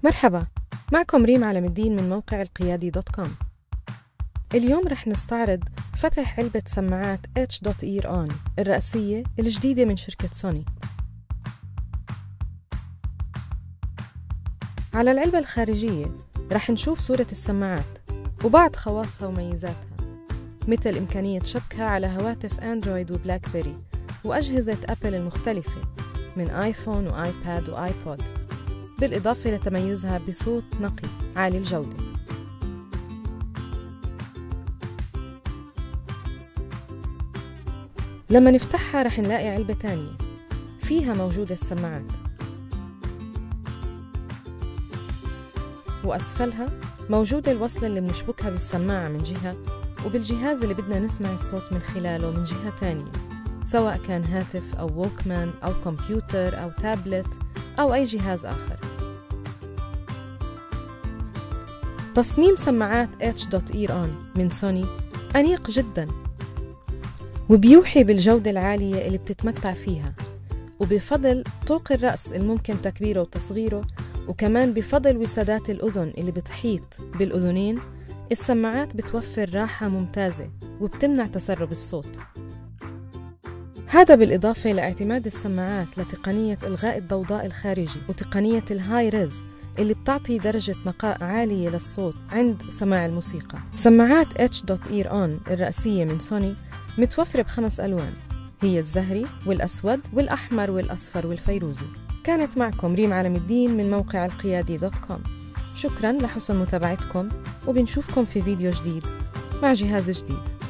مرحبا، معكم ريم علم الدين من موقع القيادي دوت كوم. اليوم رح نستعرض فتح علبة سماعات H.Ear On الرئيسية الجديدة من شركة سوني. على العلبة الخارجية رح نشوف صورة السماعات وبعض خواصها وميزاتها، مثل إمكانية شبكها على هواتف أندرويد وبلاك بيري وأجهزة أبل المختلفة من آيفون وآيباد وآيبود، بالإضافة لتميزها بصوت نقي عالي الجودة. لما نفتحها رح نلاقي علبة تانية فيها موجودة السماعات، وأسفلها موجودة الوصلة اللي بنشبكها بالسماعة من جهة، وبالجهاز اللي بدنا نسمع الصوت من خلاله من جهة تانية، سواء كان هاتف أو ووكمان أو كمبيوتر أو تابلت أو أي جهاز آخر. تصميم سماعات H.Ear On من سوني أنيق جداً، وبيوحي بالجودة العالية اللي بتتمتع فيها، وبفضل طوق الرأس الممكن تكبيره وتصغيره، وكمان بفضل وسادات الأذن اللي بتحيط بالأذنين. السماعات بتوفر راحة ممتازة وبتمنع تسرب الصوت، هذا بالإضافة لاعتماد السماعات لتقنية إلغاء الضوضاء الخارجي وتقنية الهاي ريز اللي بتعطي درجة نقاء عالية للصوت عند سماع الموسيقى. سماعات H.Ear On الرئيسية من سوني متوفرة ب5 ألوان، هي الزهري والأسود والأحمر والأصفر والفيروزي. كانت معكم ريم علم الدين من موقع القيادي دوت كوم. شكراً لحسن متابعتكم، وبنشوفكم في فيديو جديد مع جهاز جديد.